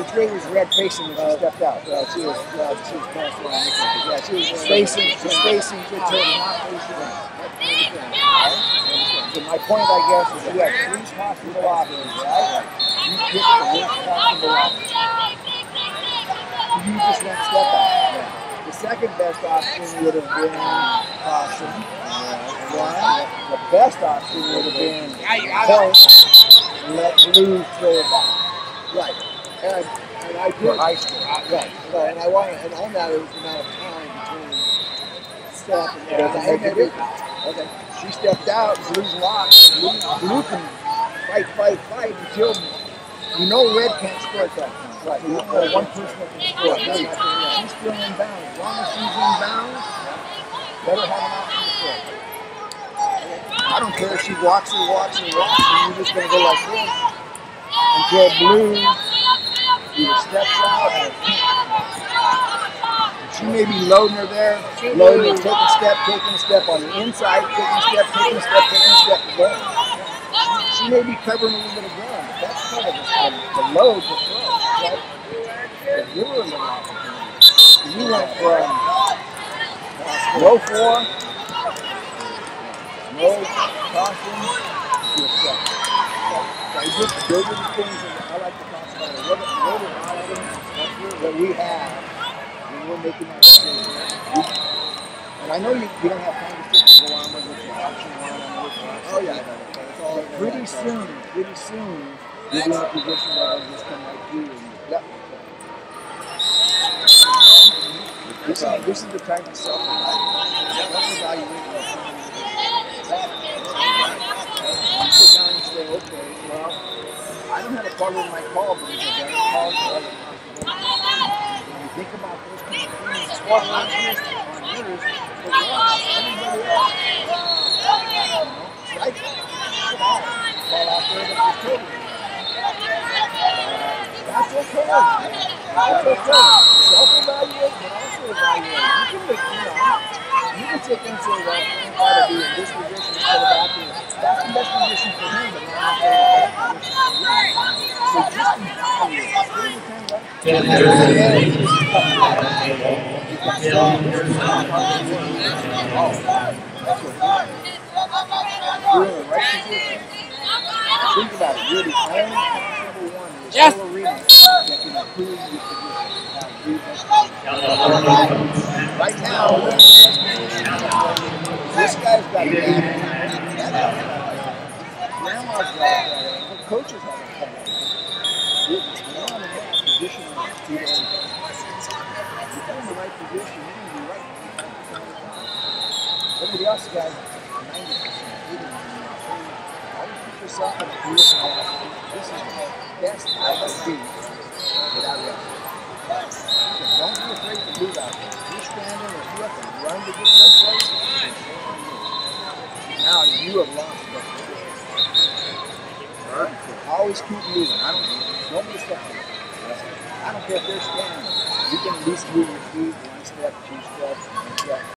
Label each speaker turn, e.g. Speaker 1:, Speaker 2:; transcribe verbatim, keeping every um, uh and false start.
Speaker 1: which way was red facing when she stepped out? Uh, she was, uh, she was passing on. Yeah, she was facing, just facing to turn, not facing. So my point, I guess, is you have three possible options, right? You pick the worst possible option. You just went step out. Yeah. The second best option would have been caution. One. The best option would have been point and let blue throw it back. Right. And, and I did. High school. Right. Right. And I want and on that it was the amount of time between step and yeah, I made it. Okay. She stepped out, blue's locked. Blue, blue can fight, fight, fight until you know red can't score at that point. Right. You know one person that can score. She's still in bounds. As long as she's in bounds, better have an option to score. I don't care if she walks and walks and walks, and you're just going to go like this until blue either steps out or she may be loading her there, loading her, taking a step, taking a step on the inside, taking a step, taking a step, taking a step again. She may be covering a little bit of ground, but that's kind of the, the load to throw, right? But you were in the opportunity. You went from low four, no caution to a step. So just those are the things that I like to talk about. What are, what are options that we have when we're making that decision? And I know you, you don't have time to sit and go on with your option one and which one. Oh yeah, it's all. But pretty soon, pretty soon, you'll be in a position where I'll just come like you and yep. This is, this is the time to self-evaluate. Self-evaluate. You sit down and say, okay, well, I don't have a problem with my call, but it's a better call for other possibilities. When you think about those kind of things, well, on yours, on yours, but everybody else, you know, strike fall out there that you're taking. That's okay. That's okay. Self-evaluate, but also evaluate. You can make, you know, you can take and say, well, I'm going to be in this position instead of back here. That's the best position for him, but not the best position for you. So just evaluate. Spend the time you're in the right position. Think about it. You're the only possible one in this yes. whole arena that can improve your position. Right now, this guy's got a bad grandma's got a coaches have a bad You're not in the right position to do everything. If you're in the right position, you're going to be right. Everybody else got ninety percent, eighty percent. Always put yourself in a position where this is the best I can be without rest. So don't be afraid to move out there. If you're standing or if you have to run to get someplace, now you have lost that position. Right? So always keep moving. I don't, don't be stuck in it. I don't care if they're standing. You can at least move your feet one step, two steps, one step.